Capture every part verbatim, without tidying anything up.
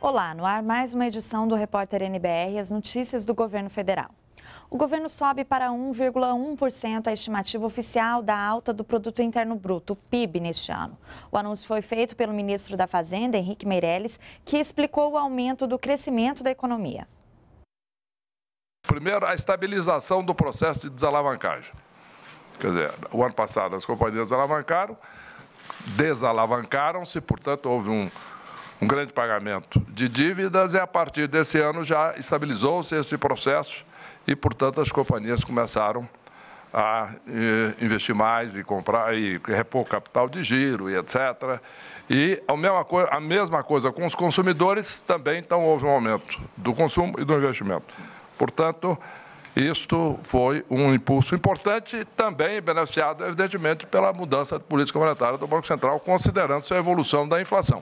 Olá, no ar mais uma edição do Repórter N B R, as notícias do governo federal. O governo sobe para um vírgula um por cento a estimativa oficial da alta do Produto Interno Bruto, o P I B, neste ano. O anúncio foi feito pelo ministro da Fazenda, Henrique Meirelles, que explicou o aumento do crescimento da economia. Primeiro, a estabilização do processo de desalavancagem. Quer dizer, o ano passado as companhias alavancaram, desalavancaram-se, portanto, houve um, um grande pagamento de dívidas e, a partir desse ano, já estabilizou-se esse processo e, portanto, as companhias começaram a eh, investir mais e comprar e repor capital de giro e etcétera. E a mesma, coisa, a mesma coisa com os consumidores também, então houve um aumento do consumo e do investimento. Portanto, isto foi um impulso importante, também beneficiado, evidentemente, pela mudança de política monetária do Banco Central, considerando-se a evolução da inflação.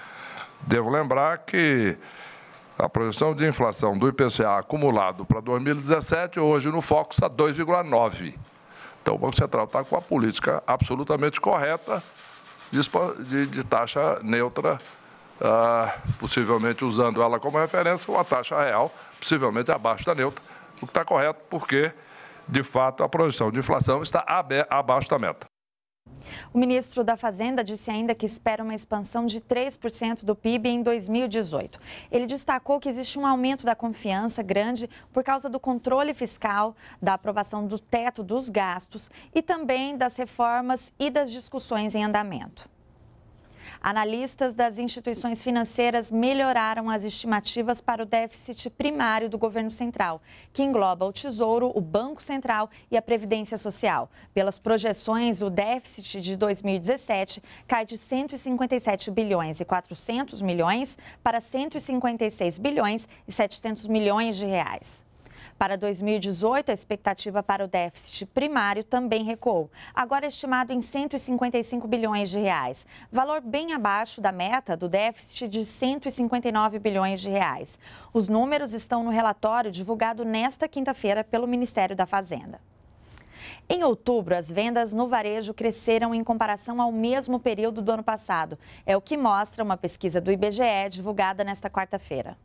Devo lembrar que a projeção de inflação do I P C A acumulado para dois mil e dezessete, hoje no foco está dois vírgula nove. Então, o Banco Central está com a política absolutamente correta de, de taxa neutra, uh, possivelmente usando ela como referência, uma taxa real, possivelmente abaixo da neutra, o que está correto porque, de fato, a projeção de inflação está abaixo da meta. O ministro da Fazenda disse ainda que espera uma expansão de três por cento do P I B em dois mil e dezoito. Ele destacou que existe um aumento da confiança grande por causa do controle fiscal, da aprovação do teto dos gastos e também das reformas e das discussões em andamento. Analistas das instituições financeiras melhoraram as estimativas para o déficit primário do governo central, que engloba o Tesouro, o Banco Central e a Previdência Social. Pelas projeções, o déficit de dois mil e dezessete cai de cento e cinquenta e sete bilhões e quatrocentos milhões para cento e cinquenta e seis bilhões e setecentos milhões de reais. Para dois mil e dezoito, a expectativa para o déficit primário também recuou, agora estimado em cento e cinquenta e cinco bilhões de reais, valor bem abaixo da meta do déficit de cento e cinquenta e nove bilhões de reais. Os números estão no relatório divulgado nesta quinta-feira pelo Ministério da Fazenda. Em outubro, as vendas no varejo cresceram em comparação ao mesmo período do ano passado. É o que mostra uma pesquisa do I B G E divulgada nesta quarta-feira.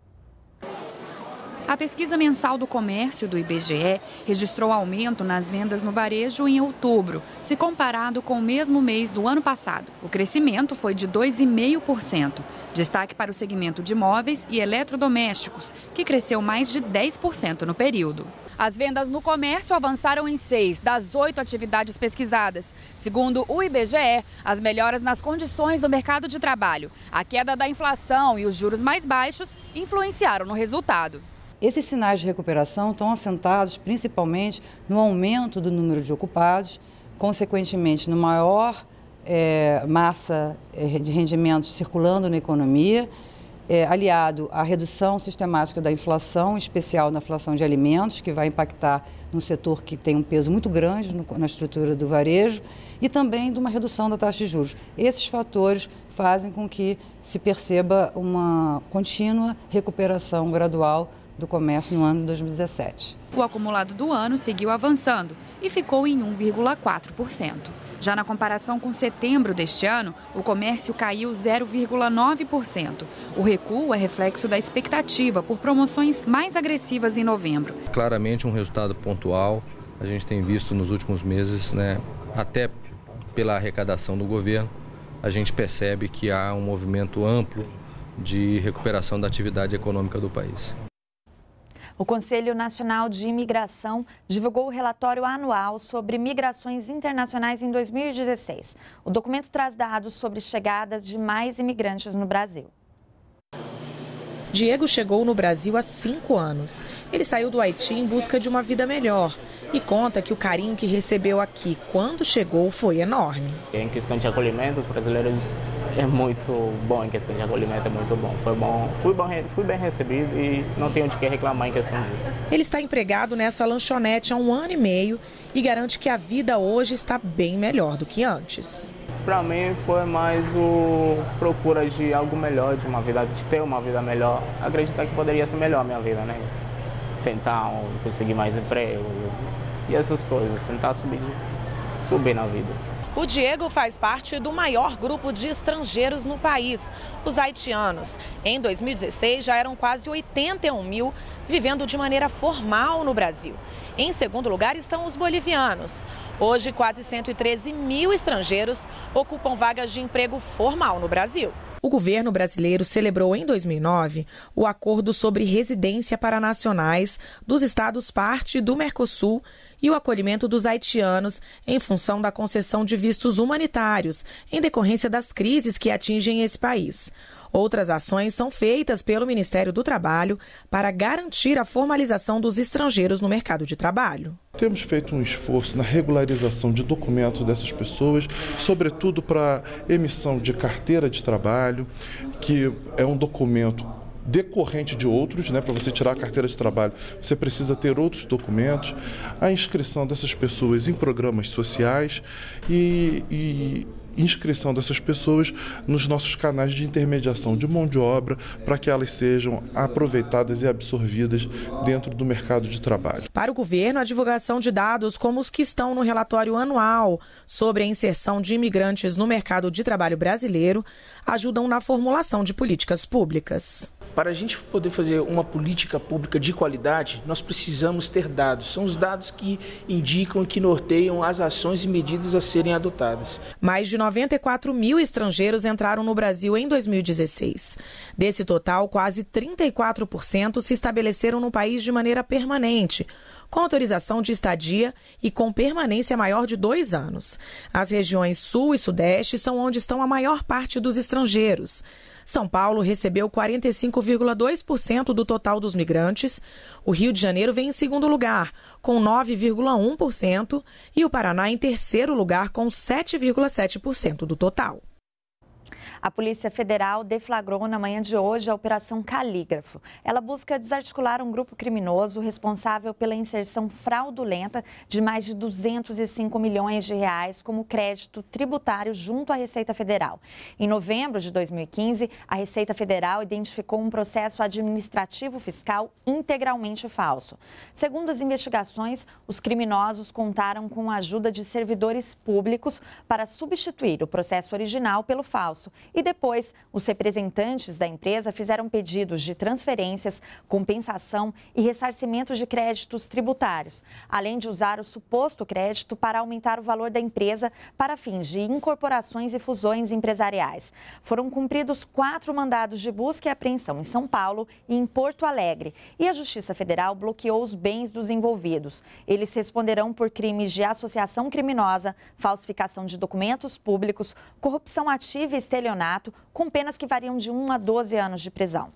A pesquisa mensal do comércio do I B G E registrou aumento nas vendas no varejo em outubro, se comparado com o mesmo mês do ano passado. O crescimento foi de dois vírgula cinco por cento. Destaque para o segmento de móveis e eletrodomésticos, que cresceu mais de dez por cento no período. As vendas no comércio avançaram em seis das oito atividades pesquisadas. Segundo o I B G E, as melhoras nas condições do mercado de trabalho, a queda da inflação e os juros mais baixos influenciaram no resultado. Esses sinais de recuperação estão assentados principalmente no aumento do número de ocupados, consequentemente no maior é, massa é, de rendimentos circulando na economia, é, aliado à redução sistemática da inflação, em especial na inflação de alimentos, que vai impactar num setor que tem um peso muito grande no, na estrutura do varejo, e também de uma redução da taxa de juros. Esses fatores fazem com que se perceba uma contínua recuperação gradual do comércio no ano de dois mil e dezessete. O acumulado do ano seguiu avançando e ficou em um vírgula quatro por cento. Já na comparação com setembro deste ano, o comércio caiu zero vírgula nove por cento. O recuo é reflexo da expectativa por promoções mais agressivas em novembro. Claramente um resultado pontual, a gente tem visto nos últimos meses, né, até pela arrecadação do governo, a gente percebe que há um movimento amplo de recuperação da atividade econômica do país. O Conselho Nacional de Imigração divulgou o relatório anual sobre migrações internacionais em dois mil e dezesseis. O documento traz dados sobre chegadas de mais imigrantes no Brasil. Diego chegou no Brasil há cinco anos. Ele saiu do Haiti em busca de uma vida melhor e conta que o carinho que recebeu aqui quando chegou foi enorme. Em questão de acolhimento, os brasileiros é muito bom, em questão de acolhimento é muito bom. Foi bom, fui, bom, fui bem recebido e não tenho de que reclamar em questão disso. Ele está empregado nessa lanchonete há um ano e meio e garante que a vida hoje está bem melhor do que antes. Para mim foi mais o procura de algo melhor, de uma vida, de ter uma vida melhor. Acreditar que poderia ser melhor a minha vida, né? Tentar conseguir mais emprego e essas coisas, tentar subir, subir na vida. O Diego faz parte do maior grupo de estrangeiros no país, os haitianos. Em dois mil e dezesseis, já eram quase oitenta e um mil vivendo de maneira formal no Brasil. Em segundo lugar estão os bolivianos. Hoje, quase cento e treze mil estrangeiros ocupam vagas de emprego formal no Brasil. O governo brasileiro celebrou em dois mil e nove o acordo sobre residência para nacionais dos estados parte do Mercosul e o acolhimento dos haitianos em função da concessão de vistos humanitários em decorrência das crises que atingem esse país. Outras ações são feitas pelo Ministério do Trabalho para garantir a formalização dos estrangeiros no mercado de trabalho. Temos feito um esforço na regularização de documentos dessas pessoas, sobretudo para emissão de carteira de trabalho, que é um documento decorrente de outros, né? Para você tirar a carteira de trabalho, você precisa ter outros documentos, a inscrição dessas pessoas em programas sociais e, e inscrição dessas pessoas nos nossos canais de intermediação de mão de obra para que elas sejam aproveitadas e absorvidas dentro do mercado de trabalho. Para o governo, a divulgação de dados como os que estão no relatório anual sobre a inserção de imigrantes no mercado de trabalho brasileiro ajudam na formulação de políticas públicas. Para a gente poder fazer uma política pública de qualidade, nós precisamos ter dados. São os dados que indicam e que norteiam as ações e medidas a serem adotadas. Mais de noventa e quatro mil estrangeiros entraram no Brasil em dois mil e dezesseis. Desse total, quase trinta e quatro por cento se estabeleceram no país de maneira permanente, com autorização de estadia e com permanência maior de dois anos. As regiões Sul e Sudeste são onde estão a maior parte dos estrangeiros. São Paulo recebeu quarenta e cinco vírgula dois por cento do total dos migrantes, o Rio de Janeiro vem em segundo lugar, com nove vírgula um por cento, e o Paraná em terceiro lugar, com sete vírgula sete por cento do total. A Polícia Federal deflagrou na manhã de hoje a Operação Calígrafo. Ela busca desarticular um grupo criminoso responsável pela inserção fraudulenta de mais de duzentos e cinco milhões de reais como crédito tributário junto à Receita Federal. Em novembro de dois mil e quinze, a Receita Federal identificou um processo administrativo fiscal integralmente falso. Segundo as investigações, os criminosos contaram com a ajuda de servidores públicos para substituir o processo original pelo falso. E depois, os representantes da empresa fizeram pedidos de transferências, compensação e ressarcimento de créditos tributários, além de usar o suposto crédito para aumentar o valor da empresa para fins de incorporações e fusões empresariais. Foram cumpridos quatro mandados de busca e apreensão em São Paulo e em Porto Alegre, e a Justiça Federal bloqueou os bens dos envolvidos. Eles responderão por crimes de associação criminosa, falsificação de documentos públicos, corrupção ativa e estelionato, com penas que variam de um a doze anos de prisão.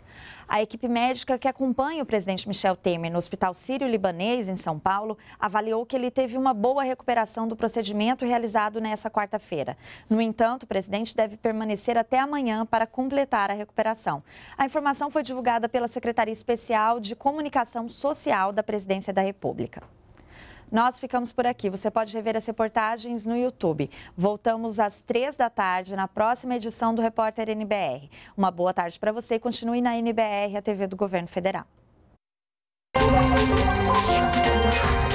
A equipe médica que acompanha o presidente Michel Temer no Hospital Sírio-Libanês, em São Paulo, avaliou que ele teve uma boa recuperação do procedimento realizado nesta quarta-feira. No entanto, o presidente deve permanecer até amanhã para completar a recuperação. A informação foi divulgada pela Secretaria Especial de Comunicação Social da Presidência da República. Nós ficamos por aqui. Você pode rever as reportagens no YouTube. Voltamos às três da tarde na próxima edição do Repórter N B R. Uma boa tarde para você e continue na N B R, a T V do Governo Federal.